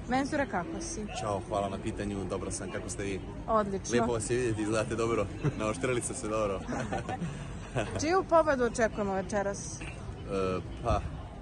Menzure, kako si? Ćao, hvala na pitanju, dobro sam, kako ste vi? Odlično. Lijepo vas je vidjeti, izgledate dobro, naoštrili ste se dobro. Čiju pobedu očekujemo večeras? Pa,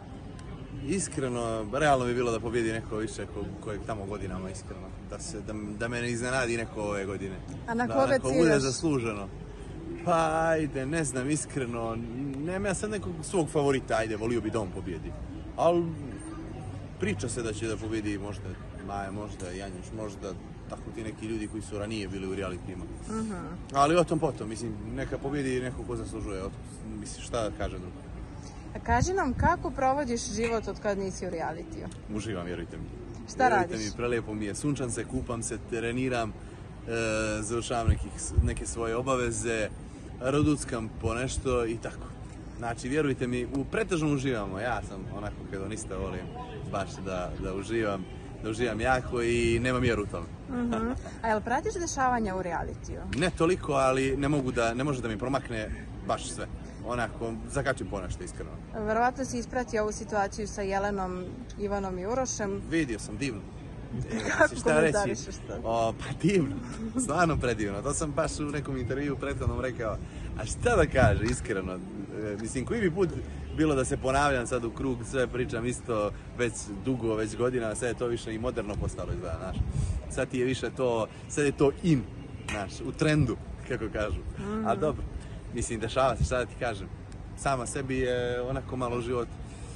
iskreno, realno bi bilo da pobjedi neko više kojeg tamo godinama, iskreno. Da me ne iznenadi neko ove godine. A na koga Da neko bude ciljaš? zasluženo. Pa, ajde, ne znam, iskreno, nemam ja sad nekog svog favorita, ajde, volio bi da on pobjedi. Ali, priča se da će da pobjedi možda Maja, možda Janjuš, možda tako ti neki ljudi koji su ranije bili u realitijima. Ali o tom potom, mislim, neka pobjedi neko ko zaslužuje, mislim, šta da kažem drugo. A kaži nam, kako provodiš život od kad nisi u realitiju? Uživam, vjerujte mi. Šta radiš? Vjerujte mi, prelijepo mi je, sunčam se, kupam se, treniram, završavam neke svoje obaveze, roduckam po nešto i tako. Znači, vjerujte mi, pretežno uživamo, ja sam onako hedonista, volim baš da uživam jako i nemam mjeru u tome. A jel pratiš dešavanja u realitiju? Ne toliko, ali ne može da mi promakne baš sve. Onako, zakačim ponešto, iskreno. Verovatno si ispratio ovu situaciju sa Jelenom, Ivanom i Urošem. Vidio sam, divno. Kako komentarišeš to? Pa divno, stvarno predivno. To sam baš u nekom intervju prethodnom rekao. A šta da kaže, iskreno? Mislim, koji bi put bilo da se ponavljam sad u krug, sve pričam isto već dugo, već godina, sad je to više i moderno postalo izgleda, znaš. Sad je više to, sad je to in, znaš, u trendu, kako kažu. A dobro, mislim, dešava se, šta da ti kažem. Sama sebi je onako malo život,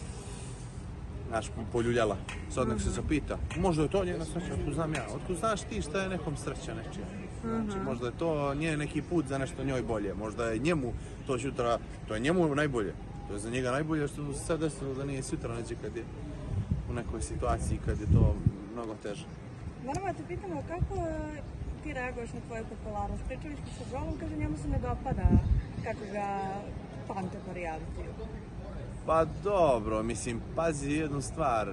znaš, poljuljala. Sad nek se zapita, možda je to njena sreća, otkud znam ja, otkud znaš ti šta je nekom sreća nečija. Znači, možda je to njen neki put za nešto njoj bolje, možda je njemu to sutra, to je njemu najbolje. To je za njega najbolje što se sad desilo da nije sutra neće kad je u nekoj situaciji kad je to mnogo teže. Moramo da te pitamo kako ti reaguješ na tvoju popularnost. Pričali smo sa Zolom, kaže njemu se ne dopada kako ga pamte po realitiju. Pa dobro, mislim, pazi jednu stvar,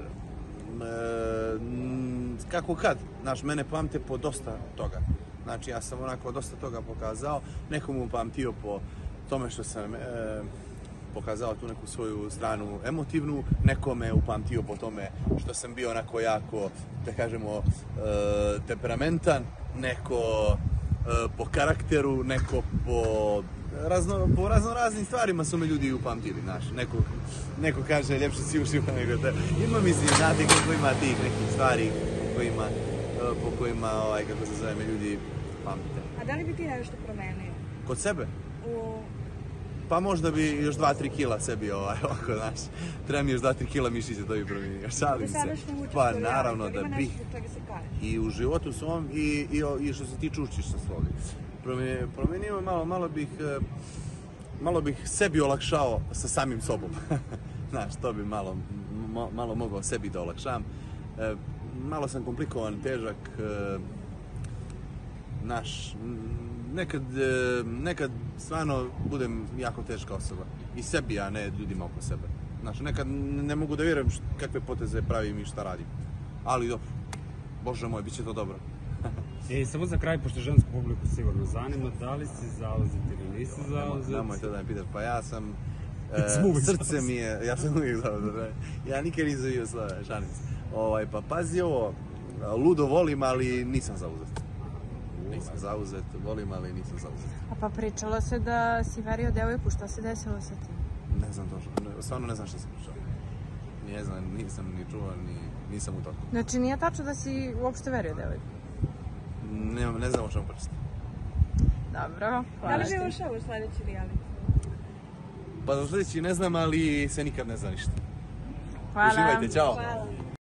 kako kad, znaš, mene pamte po dosta toga. Znači, ja sam onako dosta toga pokazao, nekomu pamtio po tome što sam pokazao tu neku svoju stranu emotivnu, neko me upamtio po tome što sam bio onako jako, da kažemo, temperamentan, neko po karakteru, neko po raznim stvarima su me ljudi upamtili, znaš. Neko kaže ljepše si uživa nego te. Ima, mislim, znate kako ima tih nekih stvari po kojima, kako se zove, me ljudi pamte. A da li bi ti nešto promenio? Kod sebe? Pa možda bi još 2-3 kila sebi ovako, znaš. Treba mi još 2-3 kila mišića da bi promijenio. Šalim se. Pa naravno da bih. I u životu svom i što se tiče učešća svog. Promijenio malo bih sebi olakšao sa samim sobom. Znaš, to bi malo mogao sebi da olakšam. Malo sam komplikovan, težak, znaš, nekad stvarno budem jako teška osoba. I sebi, a ne ljudima oko sebe. Znaš, nekad ne mogu da vjerujem kakve poteze pravim i šta radim. Ali dobro, Bože moj, bit će to dobro. Samo za kraj, pošto žensku publiku sigurno zanima, da li si zauzet ili nisi zauzet? Nemoj to da me pitaš, pa ja sam, srce mi je, ja sam uvijek zauzet, ja nikad nisam vidio slave, šalim se. Pa pazi ovo, ludo volim, ali nisam zauzet. Nisam zauzet, volim, ali nisam zauzet. A pa pričalo se da si verio devojku, šta se desilo sa tim? Ne znam točno, stvarno ne znam šta sam pričao. Ne znam, nisam ni čuo, nisam u toku. Znači nije tačno da si uopšte verio devojku? Ne znam o čemu pričati. Dobro, Da li bi ušao u sljedeći reality? Pa za sljedeći ne znam, ali se nikad ne zna ništa. Hvala. Uživajte, čao. Hvala.